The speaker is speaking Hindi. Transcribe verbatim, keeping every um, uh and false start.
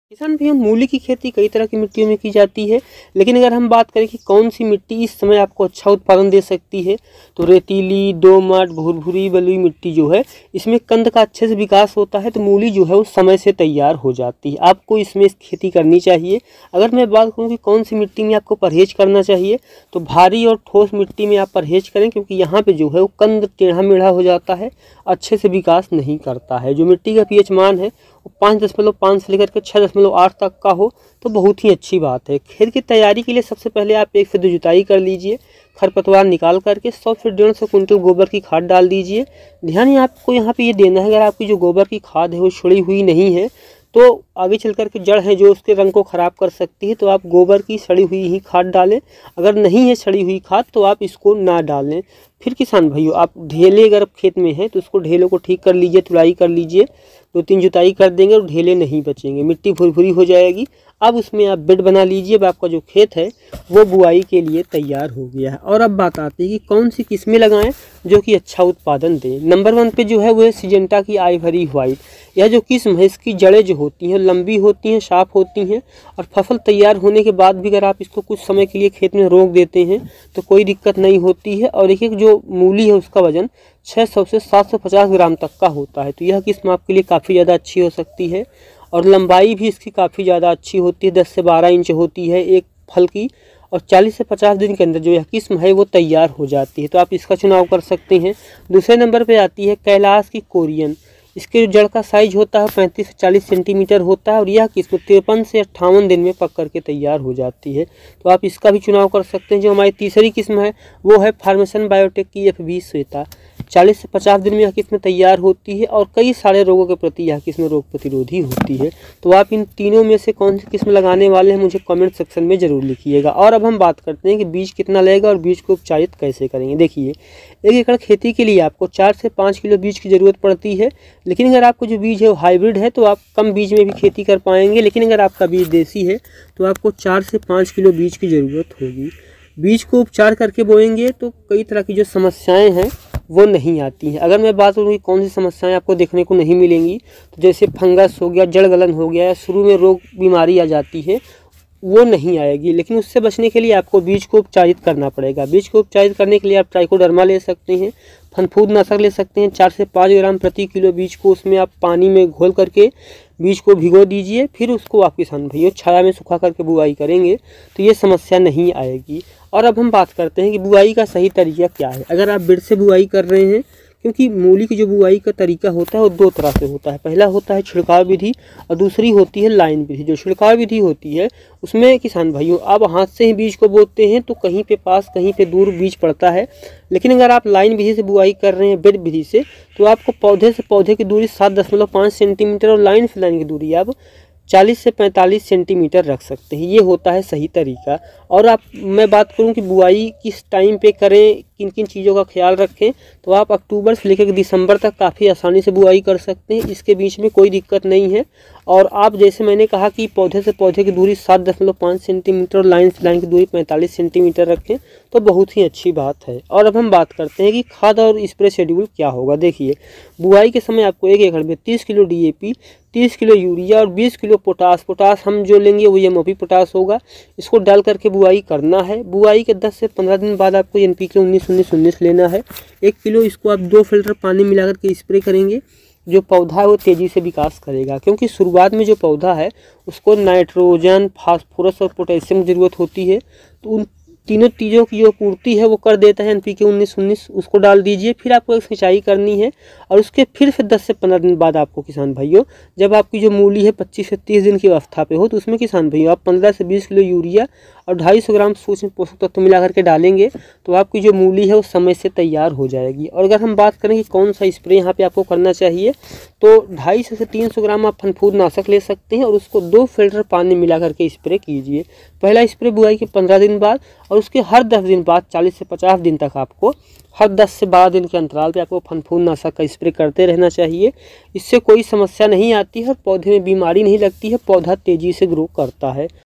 किसान भैया, मूली की खेती कई तरह की मिट्टियों में की जाती है, लेकिन अगर हम बात करें कि कौन सी मिट्टी इस समय आपको अच्छा उत्पादन दे सकती है, तो रेतीली, दोमट, भुरभुरी, बलुई मिट्टी जो है, इसमें कंद का अच्छे से विकास होता है, तो मूली जो है वो समय से तैयार हो जाती है। आपको इसमें खेती करनी चाहिए। अगर मैं बात करूँ कि कौन सी मिट्टी में आपको परहेज करना चाहिए, तो भारी और ठोस मिट्टी में आप परहेज करें, क्योंकि यहाँ पर जो है वो कंद टेढ़ा मेढ़ा हो जाता है, अच्छे से विकास नहीं करता है। जो मिट्टी का पीएच मान है पाँच दशमलव पाँच से लेकर के छः दशमलव आठ तक का हो तो बहुत ही अच्छी बात है। खेत की तैयारी के लिए सबसे पहले आप एक से दो जुताई कर लीजिए, खरपतवार निकाल करके सौ से डेढ़ सौ कुंटल गोबर की खाद डाल दीजिए। ध्यान ही आपको यहाँ पे ये देना है, अगर आपकी जो गोबर की खाद है वो छुड़ी हुई नहीं है तो आगे चल कर के जड़ है जो उसके रंग को ख़राब कर सकती है, तो आप गोबर की सड़ी हुई ही खाद डालें। अगर नहीं है सड़ी हुई खाद तो आप इसको ना डालें। फिर किसान भाइयों, आप ढेले अगर खेत में हैं तो उसको ढेलों को ठीक कर लीजिए, तुड़ाई कर लीजिए। दो तीन जुताई कर देंगे और ढेले नहीं बचेंगे, मिट्टी भुरभुरी हो जाएगी। अब उसमें आप बेड बना लीजिए। अब आपका जो खेत है वो बुआई के लिए तैयार हो गया है। और अब बात आती है कि कौन सी किस्में लगाएं जो कि अच्छा उत्पादन दें। नंबर वन पे जो है वो है सिजेंटा की आइवरी व्हाइट। यह जो किस्म है इसकी जड़ें जो होती हैं लंबी होती हैं, साफ होती हैं, और फसल तैयार होने के बाद भी अगर आप इसको कुछ समय के लिए खेत में रोक देते हैं तो कोई दिक्कत नहीं होती है। और एक एक जो मूली है उसका वजन छः सौ से सात सौ पचास ग्राम तक का होता है, तो यह किस्म आपके लिए काफ़ी ज़्यादा अच्छी हो सकती है। और लंबाई भी इसकी काफ़ी ज़्यादा अच्छी होती है, दस से बारह इंच होती है एक फल की, और चालीस से पचास दिन के अंदर जो यह किस्म है वो तैयार हो जाती है, तो आप इसका चुनाव कर सकते हैं। दूसरे नंबर पे आती है कैलाश की कोरियन। इसके जो जड़ का साइज होता है पैंतीस से चालीस सेंटीमीटर होता है, और यह किस्म तिरपन से अट्ठावन दिन में पक करके तैयार हो जाती है, तो आप इसका भी चुनाव कर सकते हैं। जो हमारी तीसरी किस्म है वो है फार्मेसन बायोटेक की एफ बी श्वेता। चालीस से पचास दिन में यह किस्म तैयार होती है, और कई सारे रोगों के प्रति यह किस्म रोग प्रतिरोधी होती है। तो आप इन तीनों में से कौन सी किस्म लगाने वाले हैं मुझे कमेंट सेक्शन में ज़रूर लिखिएगा। और अब हम बात करते हैं कि बीज कितना लगेगा और बीज को उपचारित कैसे करेंगे। देखिए, एक एकड़ खेती के लिए आपको चार से पाँच किलो बीज की ज़रूरत पड़ती है, लेकिन अगर आपको जो बीज है वो हाइब्रिड है तो आप कम बीज में भी खेती कर पाएंगे। लेकिन अगर आपका बीज देसी है तो आपको चार से पाँच किलो बीज की ज़रूरत होगी। बीज को उपचार करके बोएंगे तो कई तरह की जो समस्याएं हैं वो नहीं आती हैं। अगर मैं बात करूँ कि कौन सी समस्याएं आपको देखने को नहीं मिलेंगी, तो जैसे फंगस हो गया, जड़ गलन हो गया, या शुरू में रोग बीमारी आ जाती है, वो नहीं आएगी। लेकिन उससे बचने के लिए आपको बीज को उपचारित करना पड़ेगा। बीज को उपचारित करने के लिए आप ट्राइकोडर्मा ले सकते हैं, फनफूद नाशक ले सकते हैं। चार से पाँच ग्राम प्रति किलो बीज को उसमें आप पानी में घोल करके बीज को भिगो दीजिए। फिर उसको आप किसान भाइयों छाया में सुखा करके बुआई करेंगे तो ये समस्या नहीं आएगी। और अब हम बात करते हैं कि बुआई का सही तरीका क्या है। अगर आप बिड़ से बुआई कर रहे हैं, क्योंकि मूली की जो बुआई का तरीका होता है वो दो तरह से होता है। पहला होता है छिड़काव विधि और दूसरी होती है लाइन विधि। जो छिड़काव विधि होती है उसमें किसान भाइयों आप हाथ से ही बीज को बोते हैं तो कहीं पे पास कहीं पे दूर बीज पड़ता है। लेकिन अगर आप लाइन विधि से बुआई कर रहे हैं बेड विधि से, तो आपको पौधे से पौधे की दूरी सात दशमलव पाँच सेंटीमीटर और लाइन से लाइन की दूरी आप चालीस से पैंतालीस सेंटीमीटर रख सकते हैं। ये होता है सही तरीका। और आप मैं बात करूं कि बुआई किस टाइम पे करें, किन किन चीज़ों का ख्याल रखें, तो आप अक्टूबर से लेकर दिसंबर तक काफ़ी आसानी से बुआई कर सकते हैं। इसके बीच में कोई दिक्कत नहीं है। और आप जैसे मैंने कहा कि पौधे से पौधे की दूरी सात दशमलव पाँच सेंटीमीटर और लाइन से लाइन की दूरी पैंतालीस सेंटीमीटर रखें तो बहुत ही अच्छी बात है। और अब हम बात करते हैं कि खाद और स्प्रे शेड्यूल क्या होगा। देखिए, बुआई के समय आपको एक एकड़ में तीस किलो डी ए पी, तीस किलो यूरिया और बीस किलो पोटास पोटास हम जो लेंगे वो एम ओ पी पोटास होगा, इसको डाल करके बुआई करना है। बुआई के दस से पंद्रह दिन बाद आपको एन पी के उन्नीस उन्नीस उन्नीस लेना है। एक किलो इसको आप दो फिल्टर पानी मिला करके स्प्रे करेंगे। जो पौधा है वो तेज़ी से विकास करेगा, क्योंकि शुरुआत में जो पौधा है उसको नाइट्रोजन, फास्फोरस और पोटेशियम की ज़रूरत होती है। तो उन तीनों चीज़ों की जो पूर्ति है वो कर देता है एन पी के उन्नीस उन्नीस, उसको डाल दीजिए। फिर आपको एक सिंचाई करनी है, और उसके फिर से दस से पंद्रह दिन बाद आपको किसान भाइयों, जब आपकी जो मूली है पच्चीस से तीस दिन की अवस्था पे हो, तो उसमें किसान भाइयों आप पंद्रह से बीस किलो यूरिया और ढाई सौ ग्राम सूक्ष्म पोषक तत्व मिला करके डालेंगे, तो आपकी जो मूली है वो समय से तैयार हो जाएगी। और अगर हम बात करें कि कौन सा स्प्रे यहाँ पे आपको करना चाहिए, तो ढाई सौ से तीन सौ ग्राम आप फनफूद नाशक ले सकते हैं और उसको दो फिल्टर पानी मिला करके स्प्रे कीजिए। पहला स्प्रे बुआई के पंद्रह दिन बाद, और उसके हर दस दिन बाद चालीस से पचास दिन तक आपको हर दस से बारह दिन के अंतराल पे आपको फनफूद नाशक का स्प्रे करते रहना चाहिए। इससे कोई समस्या नहीं आती है और पौधे में बीमारी नहीं लगती है, पौधा तेज़ी से ग्रो करता है।